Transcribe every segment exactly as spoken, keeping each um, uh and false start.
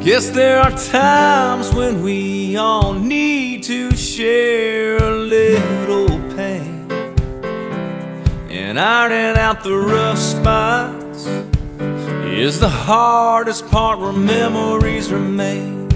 Guess there are times when we all need to share a little pain, and ironing out the rough spots is the hardest part where memories remain.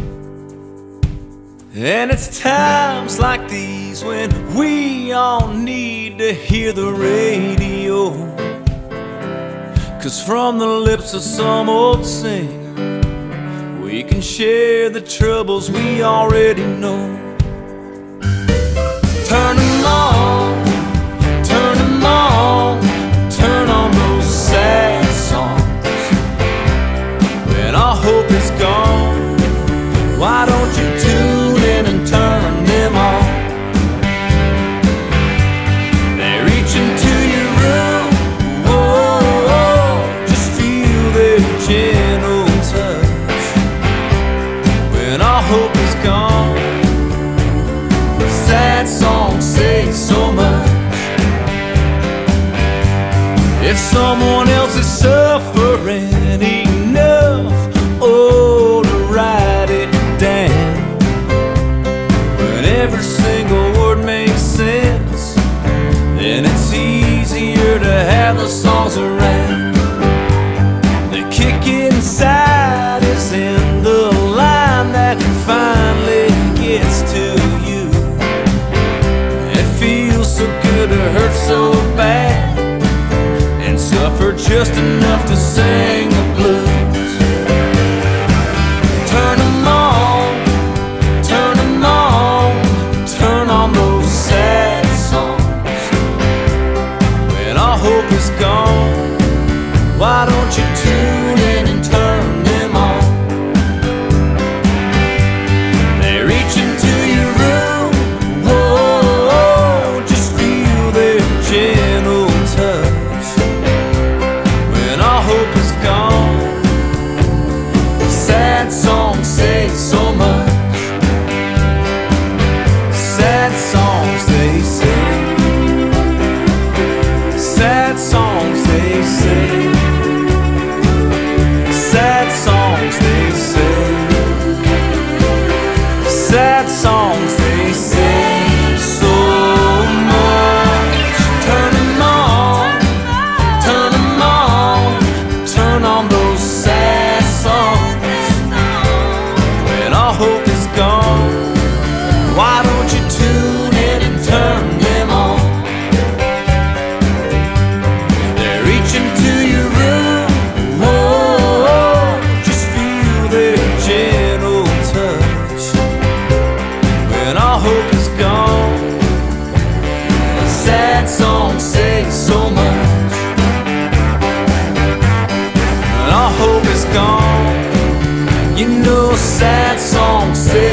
And it's times like these when we all need to hear the radio, 'cause from the lips of some old singer we can share the troubles we already know. Turn them on, turn them on, turn on those sad songs. When all hope is gone, why don't you tune in and turn them on? They reach into your room, oh, oh, just feel their gentle touch. When all hope is gone, sad songs say so much. If someone else is suffering enough, oh, to write it down, when every single word makes sense, then it's easier to have the songs around. The kick inside is in the line that finally gets to you. It feels so good to hurt so bad and suffer just enough to sing the blues. Turn them on, turn them on, turn on those sad songs. When all hope is gone, why don't you tune in and turn them on? They reach into your room, whoa, just feel their gentle touch. When all hope is gone, sad songs say so much. Sad songs they say, sad songs they say, sad songs they say, sad songs they say so much. Turn them on, turn them on, turn on those sad songs. When all hope is gone, why don't you tune in and turn them on? They're reaching to your room, whoa, just feel their gentle touch. When all hope is gone, sad songs say so much. When all hope is gone, you know sad songs say